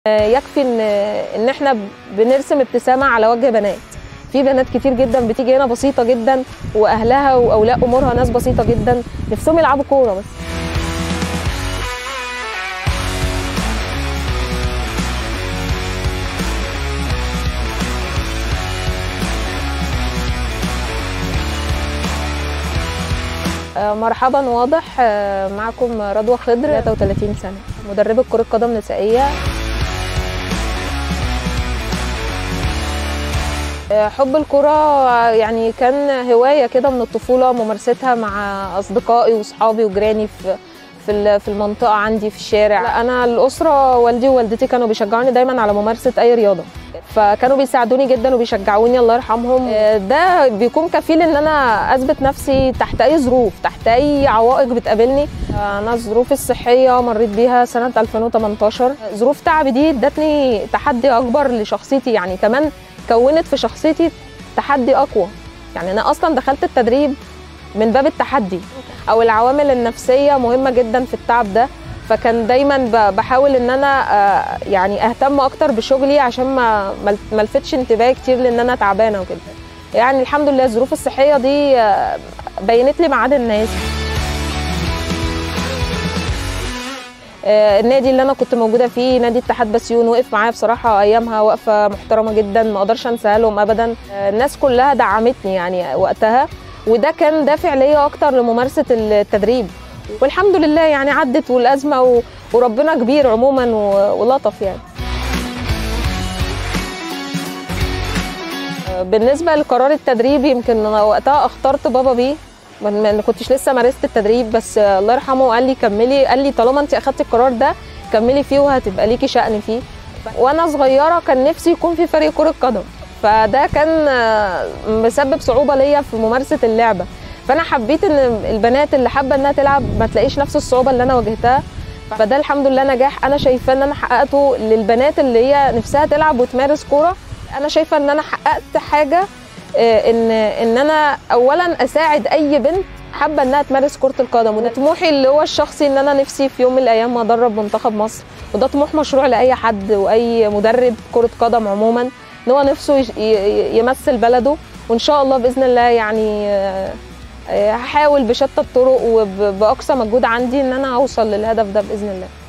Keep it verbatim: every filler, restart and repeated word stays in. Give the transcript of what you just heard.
يكفي ان ان احنا بنرسم ابتسامه على وجه بنات. في بنات كتير جدا بتيجي هنا بسيطه جدا، واهلها واولياء امورها ناس بسيطه جدا نفسهم يلعبوا كوره بس. مرحبا، واضح. معكم رضوى خضر، ثلاثة وثلاثين سنة، مدربة كرة قدم نسائية. حب الكرة يعني كان هواية كده من الطفولة، ممارستها مع أصدقائي وصحابي وجيراني في في في المنطقة عندي في الشارع. لا، أنا الأسرة والدي ووالدتي كانوا بيشجعوني دايما على ممارسة أي رياضة، فكانوا بيساعدوني جدا وبيشجعوني الله يرحمهم. ده بيكون كفيل ان انا اثبت نفسي تحت اي ظروف، تحت اي عوائق بتقابلني. انا الظروف الصحيه مريت بيها سنه ألفين وثمانية عشر. ظروف تعبي دي ادتني تحدي اكبر لشخصيتي، يعني كمان كونت في شخصيتي تحدي اقوى. يعني انا اصلا دخلت التدريب من باب التحدي، او العوامل النفسيه مهمه جدا في التعب ده. فكان دايما بحاول ان انا يعني اهتم اكتر بشغلي عشان ما ما الفتش انتباهي كتير لان انا تعبانه وكده. يعني الحمد لله الظروف الصحيه دي بينت لي ميعاد الناس. النادي اللي انا كنت موجوده فيه نادي اتحاد بسيون وقف معايا بصراحه ايامها وقفه محترمه جدا، ما اقدرش انساها لهم ابدا. الناس كلها دعمتني يعني وقتها، وده كان دافع ليا اكتر لممارسه التدريب. والحمد لله يعني عدت والازمه وربنا كبير عموما ولطف. يعني بالنسبه لقرار التدريب، يمكن انا وقتها اخترت بابا بيه، ما كنتش لسه مارست التدريب، بس الله يرحمه قال لي كملي، قال لي طالما انت اخدتي القرار ده كملي فيه وهتبقى ليكي شأن فيه. وانا صغيره كان نفسي يكون في فريق كره قدم، فده كان مسبب صعوبه ليا في ممارسه اللعبه. فانا حبيت ان البنات اللي حابه انها تلعب ما تلاقيش نفس الصعوبه اللي انا واجهتها، فده الحمد لله نجاح انا شايفاه ان انا حققته للبنات اللي هي نفسها تلعب وتمارس كوره. انا شايفه ان انا حققت حاجه، ان ان انا اولا اساعد اي بنت حابه انها تمارس كره القدم. وده طموحي اللي هو الشخصي، ان انا نفسي في يوم من الايام ادرب منتخب مصر، وده طموح مشروع لاي حد واي مدرب كره قدم عموما، ان هو نفسه يمثل بلده. وان شاء الله باذن الله يعني هحاول بشتى الطرق وباقصى مجهود عندي ان انا اوصل للهدف ده باذن الله.